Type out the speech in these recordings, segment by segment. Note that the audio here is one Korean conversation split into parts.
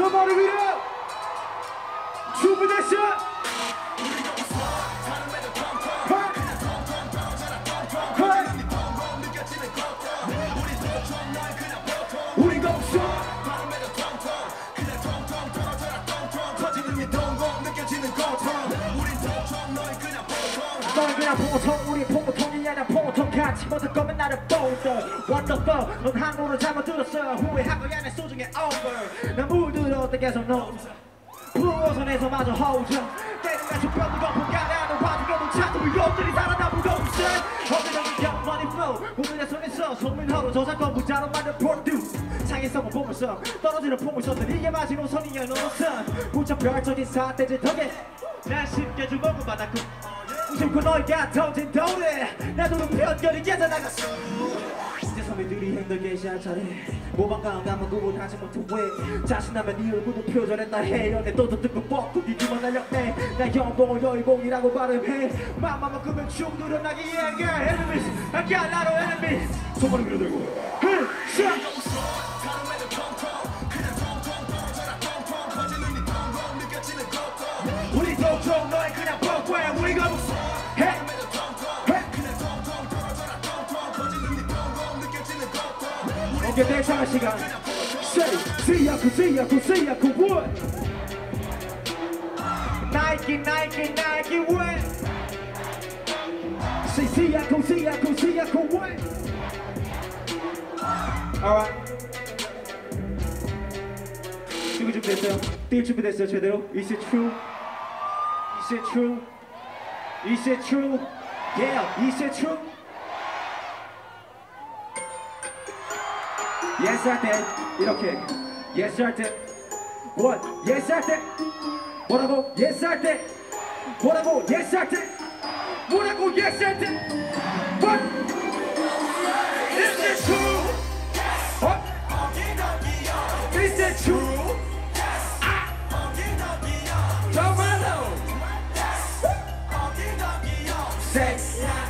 저 머리 위로 준비됐어? 우리 동서 넌 그냥 보통 우리 보통이 아니라 보통 같이 모든 거면 나를 보던 What the fuck 넌 한국어를 잘못 들었어 후회한 거야 내 소중해 over 난 물들었다 계속 너 부어선에서 마저 허우정 때리면 죽병도 거품 가라는 와중에도 차도 위협들이 살아남고 있어 어깨적인 영원히 flow 우리의 손에서 소민허로 저작권 부자로 만든 produce 창의성을 보면서 떨어지는 풍물선들 이게 마지노선이야 노선 무차별적인 사태질 덕에 난 쉽게 주먹을 받았고 웃음고 너희가 던진 돌에 나도 편견이 깨져나갔어 이제 선배들이 힘들게 시할 차례 모방가운 감은 구분하지 못해 왜 자신하면 네 얼굴도 표절했다 해 연애 또 듣고 뻑고 뒤집어 날렸네 나 연봉을 여의봉이라고 발음해 맘만 끄면 축 늘어나기 얘기해 enemies I got a lot of enemies 손가락 위로 들고 우리 동종 너의 그냥 뻑뻑해 우리가 어깨 대창할 시간 See ya what Nike what See ya what Alright 준비됐어요? 뛸 준비됐어요 제대로? Is it true? Is it true? Is it true? Yeah, is it true? Yes 할 때 이렇게 Yes 할 때 What? Yes 할 때 뭐라고? Yes 할 때 뭐라고? Yes 할 때 뭐라고? Yes 할 때 What? Is it true? What? Is it true? 정말로 Say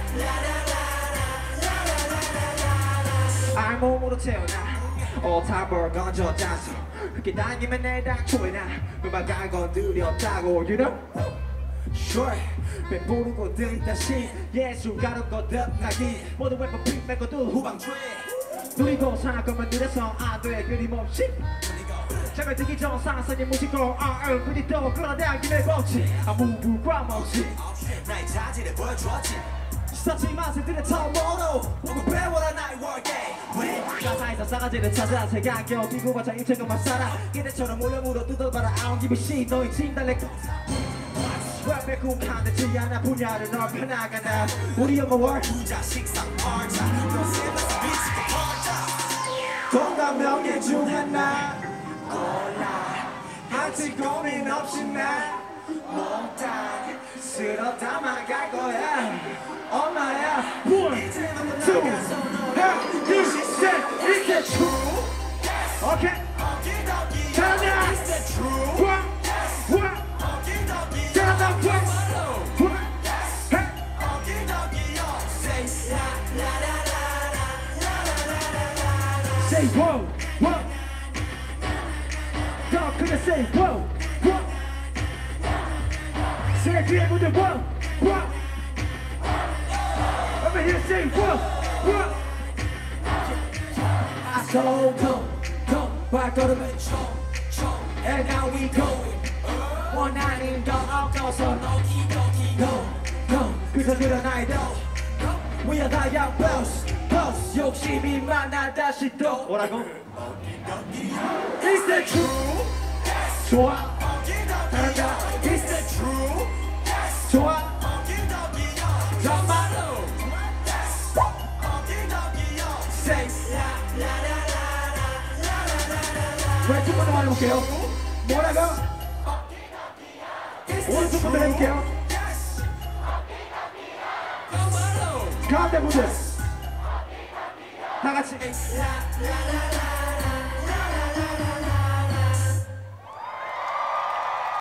알몸으로 태어나 오타벌 건져 짰어 그렇게 당기면 내 당초에 나 음악을 건드렸다고 You know? Sure 배부르고 들다시 예술가로 거듭나기 모든 웨폰 픽메고도 후방주에 누리고 살 거면 느려서 안돼 끊임없이 잠을 들기 전 상상의 무식으로 얼굴이 또 끌어당기는 법칙 아무 불과함 없이 나의 자질을 보여주었지 스타치 마스들의 처음으로 보고 배워라 나의 workday 왜 가사에서 싸가지를 찾아 색안경 끼고 바짝 입체감만 살아 기대처럼 몰려물어 뜯어봐라 I don't give a shit 너희 팀 달래 랩에 쿵한듯이 않아 분야를 넓혀나가나 우리 엄마 월 부자 식상 얼자 돈과 명예 중 하나 골라 한치 고민 없이 난 몽땅 쓸어 담아갈 거야 엄마야 이제부터 나가 This is that true? Okay 잘한다 Is that true? What? 잘한다 Say whoa, whoa 더 크게 say whoa, whoa 새 뒤에 묻은 whoa, whoa Over here say whoa, whoa I so go 발걸음을 총 And now we going 원하는 건 없어서 go 그저 늘어나야 돼 We are the young boss 욕심이 많아 다시 또 뭐라고? Is that true? 좋아 잘한다 Is that true? 좋아 정말로 Say 왼쪽 분들 말해볼게요 뭐라고? 오른쪽 분들 해볼게요 가운데 분들 다 같이